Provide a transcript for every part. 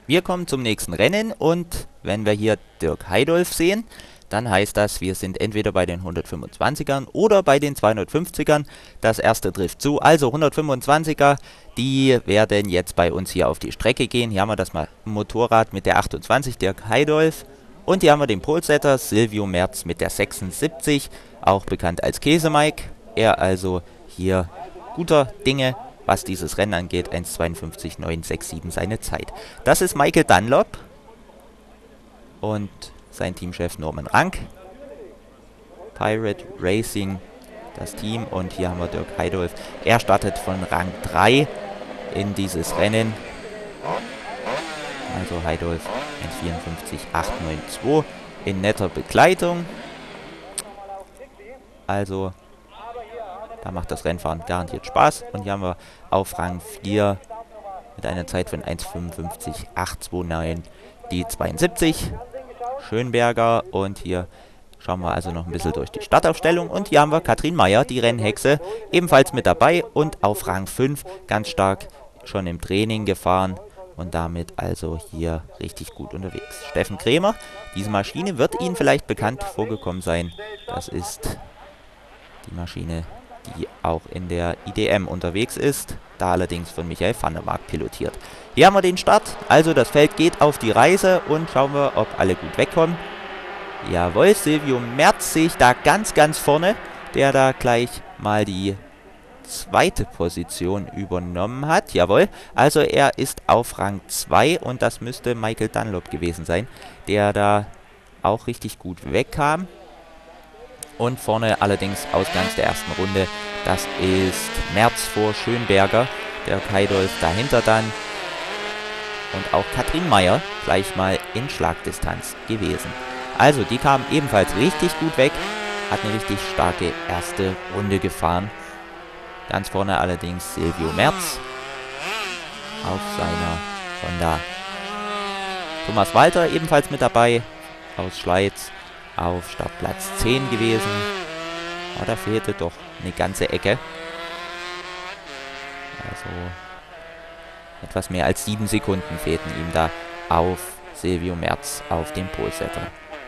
Wir kommen zum nächsten Rennen und wenn wir hier Dirk Heidolf sehen, dann heißt das, wir sind entweder bei den 125ern oder bei den 250ern. Das erste trifft zu, also 125er, die werden jetzt bei uns hier auf die Strecke gehen. Hier haben wir das Motorrad mit der 28, Dirk Heidolf. Und hier haben wir den Polesetter Silvio Merz mit der 76, auch bekannt als Käse-Mike. Er also hier guter Dinge, was dieses Rennen angeht, 1,52,967 seine Zeit. Das ist Michael Dunlop und sein Teamchef Norman Rank. Pirate Racing, das Team, und hier haben wir Dirk Heidolf. Er startet von Rang 3 in dieses Rennen. Also Heidolf 1,54,892 in netter Begleitung. Also da macht das Rennfahren garantiert Spaß. Und hier haben wir auf Rang 4 mit einer Zeit von 1,55,829 die 72. Schönberger. Und hier schauen wir also noch ein bisschen durch die Startaufstellung. Und hier haben wir Katrin Meyer, die Rennhexe, ebenfalls mit dabei. Und auf Rang 5 ganz stark schon im Training gefahren. Und damit also hier richtig gut unterwegs. Steffen Krämer, diese Maschine wird Ihnen vielleicht bekannt vorgekommen sein. Das ist die Maschine, die auch in der IDM unterwegs ist, da allerdings von Michael van der Mark pilotiert. Hier haben wir den Start, also das Feld geht auf die Reise und schauen wir, ob alle gut wegkommen. Jawohl, Silvio Merz sehe ich da ganz, ganz vorne, der da gleich mal die zweite Position übernommen hat. Jawohl, also er ist auf Rang 2 und das müsste Michael Dunlop gewesen sein, der da auch richtig gut wegkam. Und vorne allerdings Ausgangs der ersten Runde, das ist Merz vor Schönberger, der Heidolf dahinter dann. Und auch Katrin Meyer gleich mal in Schlagdistanz gewesen. Also die kamen ebenfalls richtig gut weg, hat eine richtig starke erste Runde gefahren. Ganz vorne allerdings Silvio Merz auf seiner Honda. Thomas Walter ebenfalls mit dabei aus Schleiz. Auf Startplatz 10 gewesen. Aber da fehlte doch eine ganze Ecke. Also etwas mehr als 7 Sekunden fehlten ihm da auf Silvio Merz auf dem Polesetter.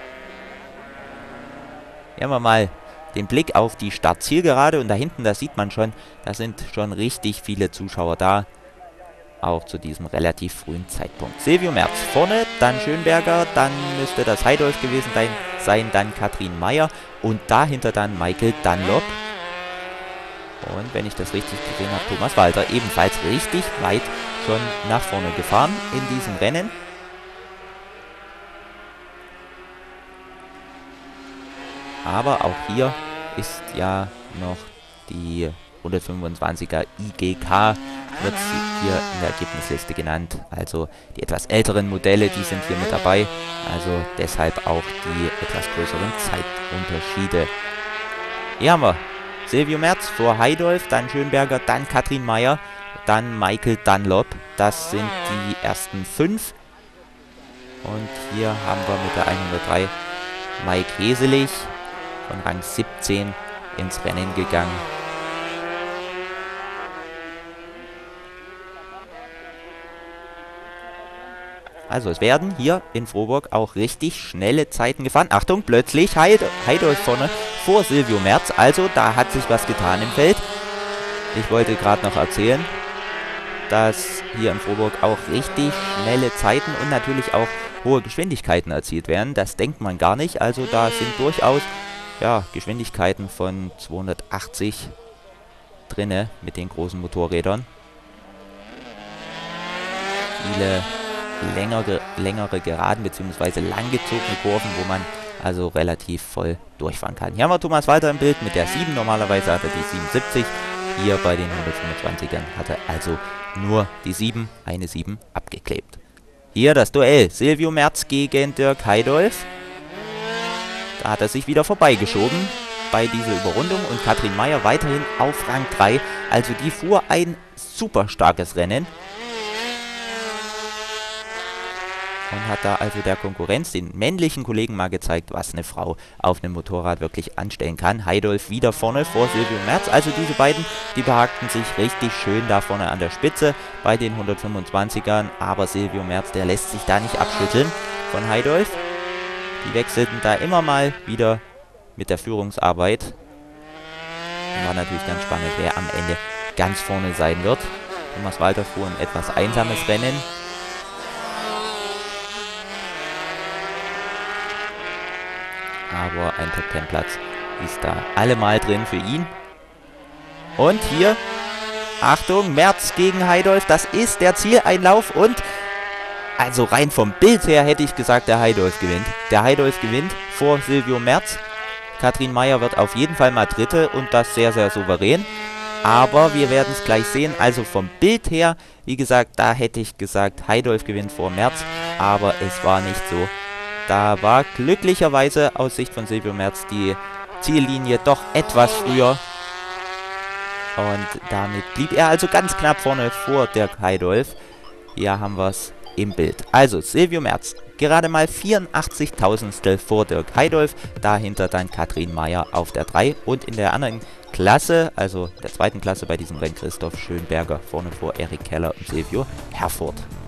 Hier haben wir mal den Blick auf die Startzielgerade und da hinten, da sieht man schon, da sind schon richtig viele Zuschauer da. Auch zu diesem relativ frühen Zeitpunkt. Silvio Merz vorne, dann Schönberger, dann müsste das Heidolf gewesen sein, dann Katrin Meyer und dahinter dann Michael Dunlop. Und wenn ich das richtig gesehen habe, Thomas Walter ebenfalls richtig weit schon nach vorne gefahren in diesem Rennen. Aber auch hier ist ja noch die 125er IGK, wird hier in der Ergebnisliste genannt. Also die etwas älteren Modelle, die sind hier mit dabei. Also deshalb auch die etwas größeren Zeitunterschiede. Hier haben wir Silvio Merz vor Heidolf, dann Schönberger, dann Katrin Meyer, dann Michael Dunlop. Das sind die ersten 5. Und hier haben wir mit der 103 Mike Heselich von Rang 17 ins Rennen gegangen. Also es werden hier in Frohburg auch richtig schnelle Zeiten gefahren. Achtung, plötzlich Heidolf vorne vor Silvio Merz. Also da hat sich was getan im Feld. Ich wollte gerade noch erzählen, dass hier in Frohburg auch richtig schnelle Zeiten und natürlich auch hohe Geschwindigkeiten erzielt werden. Das denkt man gar nicht. Also da sind durchaus Geschwindigkeiten von 280 drinne mit den großen Motorrädern. Viele längere Geraden bzw. langgezogene Kurven, wo man also relativ voll durchfahren kann. Hier haben wir Thomas Walter im Bild mit der 7. Normalerweise hat er die 77. Hier bei den 125ern hat er also nur die 7, eine 7 abgeklebt. Hier das Duell Silvio Merz gegen Dirk Heidolf. Da hat er sich wieder vorbeigeschoben bei dieser Überrundung und Katrin Meyer weiterhin auf Rang 3. Also die fuhr ein super starkes Rennen. Und hat da also der Konkurrenz, den männlichen Kollegen, mal gezeigt, was eine Frau auf einem Motorrad wirklich anstellen kann. Heidolf wieder vorne vor Silvio Merz. Also diese beiden, die behagten sich richtig schön da vorne an der Spitze bei den 125ern. Aber Silvio Merz, der lässt sich da nicht abschütteln von Heidolf. Die wechselten da immer mal wieder mit der Führungsarbeit. War natürlich ganz spannend, wer am Ende ganz vorne sein wird. Thomas Walter fuhr ein etwas einsames Rennen. Aber ein Top-10-Platz ist da allemal drin für ihn. Und hier, Achtung, Merz gegen Heidolf, das ist der Zieleinlauf und also rein vom Bild her hätte ich gesagt, der Heidolf gewinnt. Der Heidolf gewinnt vor Silvio Merz. Katrin Meier wird auf jeden Fall mal Dritte und das sehr, sehr souverän. Aber wir werden es gleich sehen. Also vom Bild her, wie gesagt, da hätte ich gesagt, Heidolf gewinnt vor Merz. Aber es war nicht so. Da war glücklicherweise aus Sicht von Silvio Merz die Ziellinie doch etwas früher. Und damit blieb er also ganz knapp vorne vor Dirk Heidolf. Hier haben wir es im Bild. Also Silvio Merz, gerade mal 84.000stel vor Dirk Heidolf. Dahinter dann Katrin Meier auf der 3. Und in der anderen Klasse, also der zweiten Klasse bei diesem Rennen, Christoph Schönberger vorne vor Erik Keller und Silvio Herfurth.